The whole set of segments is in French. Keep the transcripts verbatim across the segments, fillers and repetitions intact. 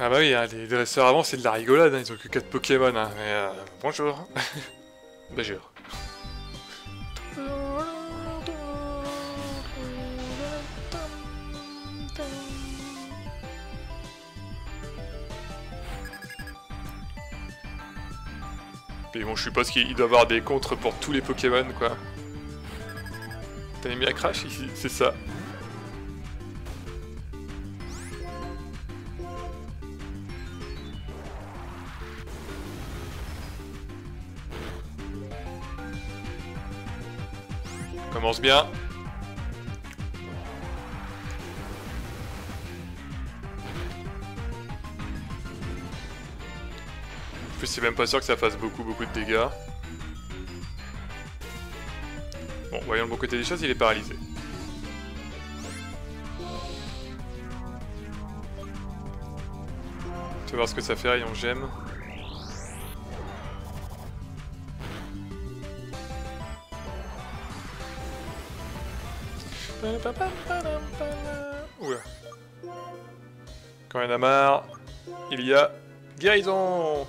Ah bah oui, hein, les dresseurs avant c'est de la rigolade, hein, ils ont que quatre Pokémon. Hein, mais euh, bonjour. Bah jure. Mais bon, je suppose qu'il doit avoir des contres pour tous les Pokémon, quoi. T'as mis à Crash ici, c'est ça. Commence bien. En plus, c'est même pas sûr que ça fasse beaucoup, beaucoup de dégâts. Bon, voyons le bon côté des choses, il est paralysé. Tu vas voir ce que ça fait, rayon gemme. Oula. Quand il y en a marre, il y a guérison.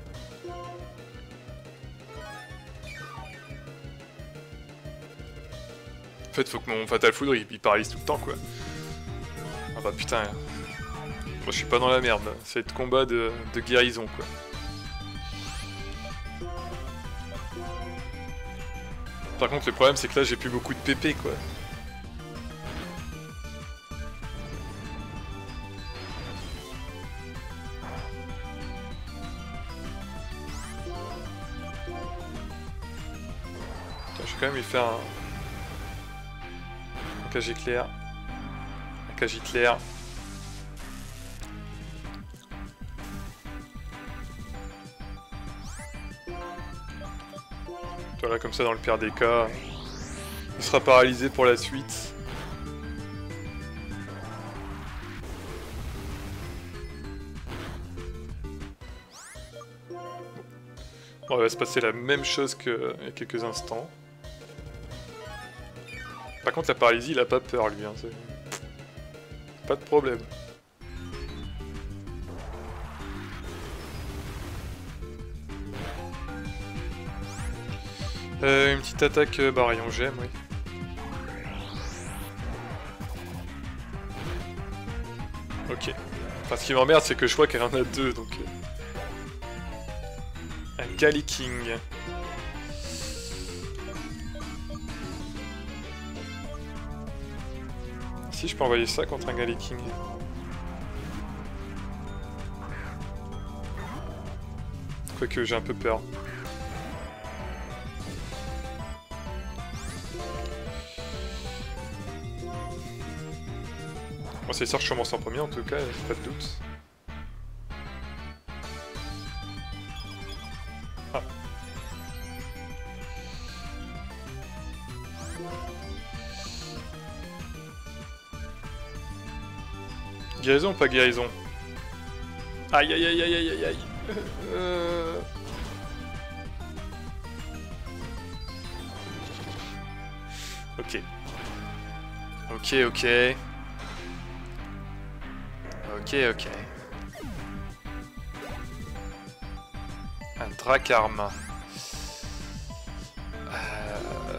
En fait, faut que mon Fatal Foudre il, il paralyse tout le temps, quoi. Ah bah putain. Moi, je suis pas dans la merde. C'est le combat de, de guérison, quoi. Par contre, le problème, c'est que là, j'ai plus beaucoup de P P, quoi. Attends, je vais quand même lui faire un... un cage éclair. Un cage éclair. Voilà, comme ça, dans le pire des cas, il sera paralysé pour la suite. Bon, il va se passer la même chose qu'il y a quelques instants. Par contre, la paralysie, il a pas peur, lui. Hein, pas de problème. Euh, une petite attaque euh, bah, rayon gemme, oui. Ok. Enfin, ce qui m'emmerde, c'est que je vois qu'elle en a deux, donc... Euh... Un Galliking. Si, je peux envoyer ça contre un Galliking. Quoique, j'ai un peu peur. Bon, c'est sûr que je commence en premier en tout cas, pas de doute. Ah. Guérison ou pas guérison? Aïe aïe aïe aïe aïe aïe aïe. Euh... Ok. Ok ok. Ok, ok. Un Dracarme. Euh...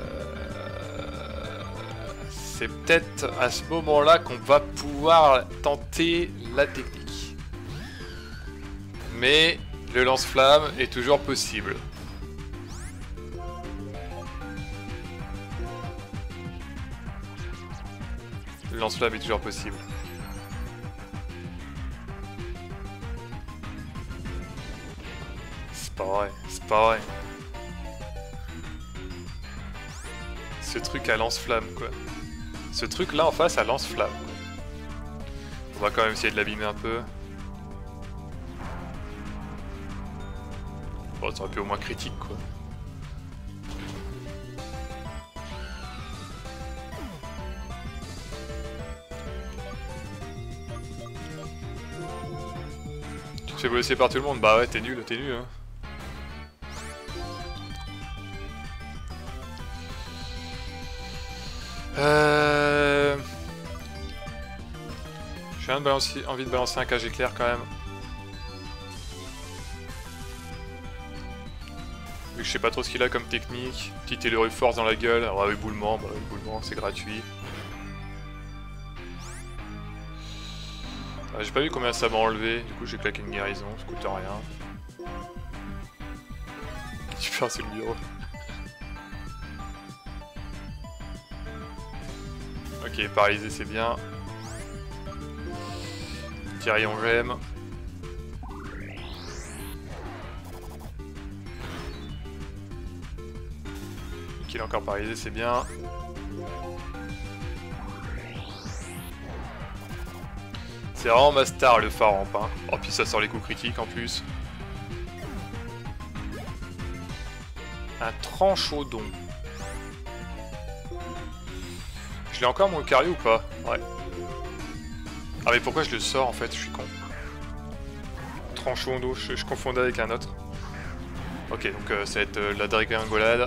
C'est peut-être à ce moment-là qu'on va pouvoir tenter la technique. Mais le lance-flamme est toujours possible. Le lance-flamme est toujours possible. C'est pas vrai, c'est pas vrai. Ce truc à lance-flamme, quoi. Ce truc là en face à lance-flamme. On va quand même essayer de l'abîmer un peu. Bon, ça aurait pu au moins critique, quoi. Tu te fais blesser par tout le monde? Bah ouais, t'es nul, t'es nul, hein. Euh... J'ai envie de balancer un cage éclair quand même. sais pas trop ce qu'il a comme technique. Petit télérue force dans la gueule. Alors éboulement, bah éboulement c'est gratuit. Ah, j'ai pas vu combien ça m'a enlevé, du coup j'ai claqué une guérison, ça coûte rien. Super, c'est le bureau. Ok, paralysé c'est bien. Thierry on j'aime. Il est encore paralysé, c'est bien. C'est vraiment ma star le phare en pain. Oh puis ça sort les coups critiques en plus. Un tranchaudon. Je l'ai encore mon Lucario ou pas? Ouais. Ah mais pourquoi je le sors en fait? Je suis con. Tranchaudon, je, je confondais avec un autre. Ok, donc euh, ça va être euh, la dégringolade.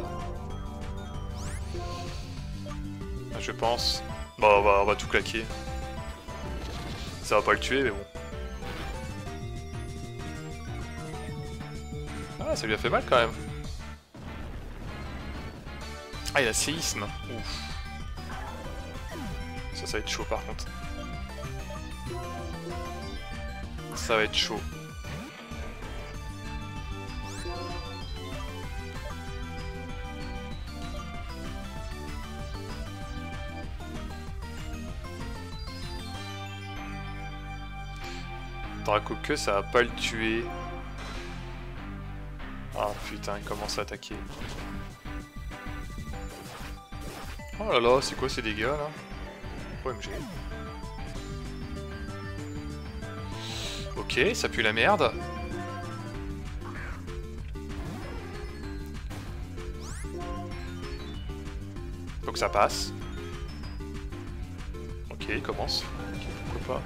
Je pense. Bon, on va, on va tout claquer. Ça va pas le tuer, mais bon. Ah, ça lui a fait mal quand même. Ah, il a séisme. Ouf. Ça, ça va être chaud par contre. Ça va être chaud. Dracoque, ça va pas le tuer. Ah putain, il commence à attaquer. Oh là là, c'est quoi ces dégâts là? O M G. Ok, ça pue la merde. Donc ça passe. Ok, il commence. Okay, pourquoi pas.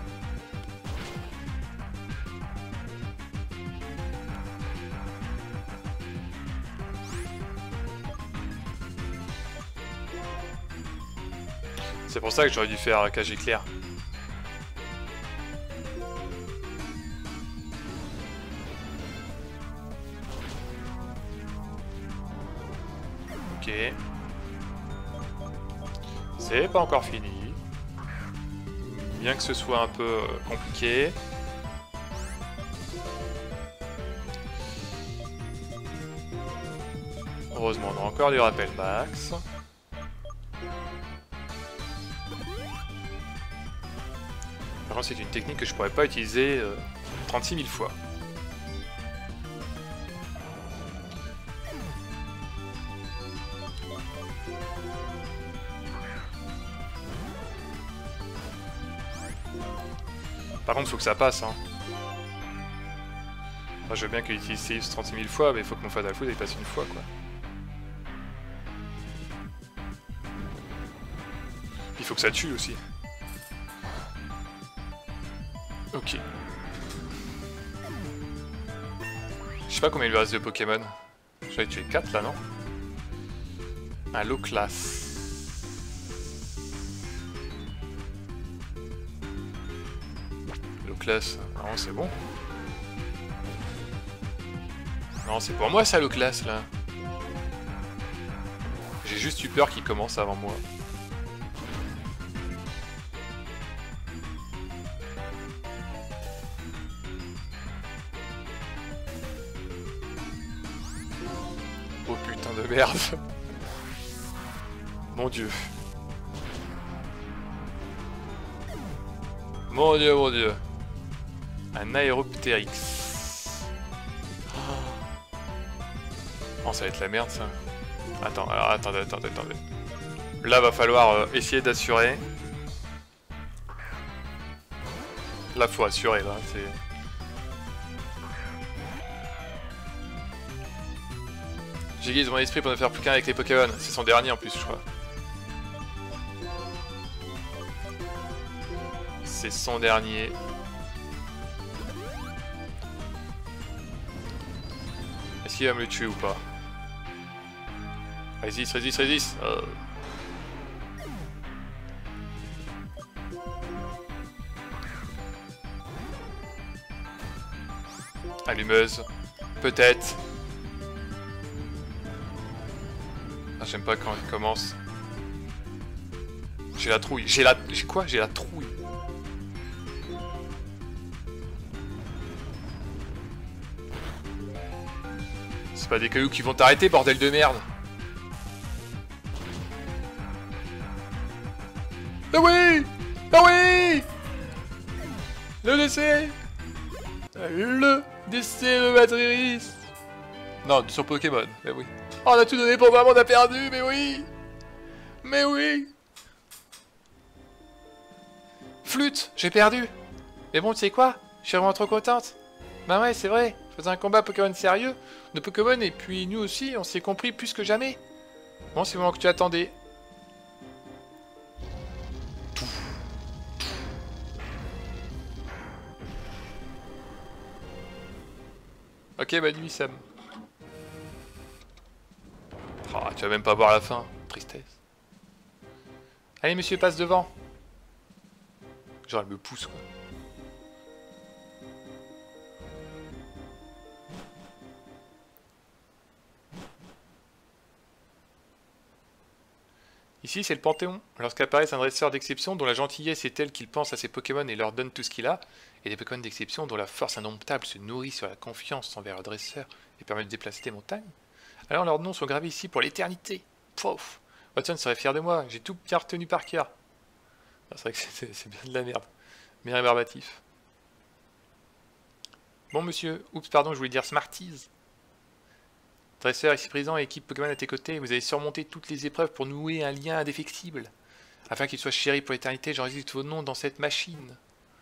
C'est pour ça que j'aurais dû faire cage éclair. Ok. C'est pas encore fini. Bien que ce soit un peu compliqué. Heureusement, on a encore du rappel max. Par contre, c'est une technique que je pourrais pas utiliser euh, trente-six mille fois. Par contre, faut que ça passe. Hein. Enfin, je veux bien qu'il utilise Seus trente-six mille fois, mais il faut que mon Fatal Food il passe une fois, quoi. Il faut que ça tue aussi. Ok. Je sais pas combien il lui reste de Pokémon. J'avais tué quatre là, non? Un low class. Low class, non c'est bon. Non c'est pour moi ça low class là. J'ai juste eu peur qu'il commence avant moi. Oh putain de merde. Mon dieu. Mon dieu, mon dieu. Un Aéroptérix. Oh, ça va être la merde ça. Attends, alors attendez, attendez, attendez. Là, va falloir euh, essayer d'assurer. Là, faut assurer, là, c'est... J'aiguise mon esprit pour ne faire plus qu'un avec les Pokémon. C'est son dernier en plus, je crois. C'est son dernier. Est-ce qu'il va me le tuer ou pas? Résiste, résiste, résiste. euh... Allumeuse. Peut-être. j'aime pas quand il commence. J'ai la trouille. J'ai la... J'ai quoi? J'ai la trouille. C'est pas des cailloux qui vont t'arrêter, bordel de merde. Ah oui! Ah oui! Le décès! Le décès de Matrice! Non, sur Pokémon, mais oui. Oh, on a tout donné pour moi, on a perdu, mais oui! Mais oui! Flûte, j'ai perdu! Mais bon, tu sais quoi? Je suis vraiment trop contente. Bah ouais, c'est vrai, je faisais un combat Pokémon sérieux, de Pokémon, et puis nous aussi, on s'est compris plus que jamais. Bon, c'est le moment que tu attendais. Ok, bah nuit Sam. Oh, tu vas même pas voir la fin. Tristesse. Allez, monsieur, passe devant. Genre, elle me pousse, quoi. Ici, c'est le Panthéon. Lorsqu'apparaissent un dresseur d'exception dont la gentillesse est telle qu'il pense à ses Pokémon et leur donne tout ce qu'il a, et des Pokémon d'exception dont la force indomptable se nourrit sur la confiance envers le dresseur et permet de déplacer des montagnes, alors leurs noms sont gravés ici pour l'éternité. Pouf! Watson serait fier de moi, j'ai tout bien retenu par cœur. C'est vrai que c'est bien de la merde. Mais rébarbatif. Bon monsieur, oups pardon, je voulais dire Smarties. Dresseur ici présent et équipe Pokémon à tes côtés, vous avez surmonté toutes les épreuves pour nouer un lien indéfectible. Afin qu'il soit chéri pour l'éternité, j'enregistre vos noms dans cette machine.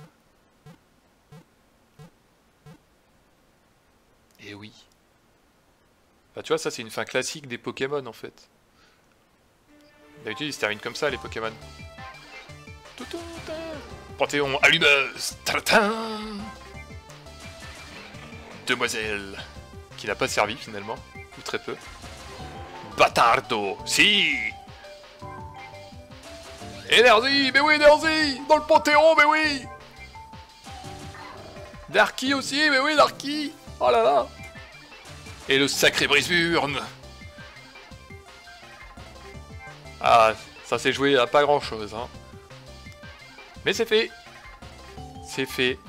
Et oui. Bah tu vois, ça c'est une fin classique des Pokémon en fait. D'habitude ils se terminent comme ça les Pokémon. Panthéon allumeuse. Demoiselle. Qui n'a pas servi finalement. Ou très peu. Bâtardo. Si. Énergie. Mais oui, énergie. Dans le Panthéon, mais oui. Darky aussi, mais oui, Darky. Oh là là. Et le sacré Brisburne. Ah, ça s'est joué à pas grand chose, hein. Mais c'est fait. C'est fait.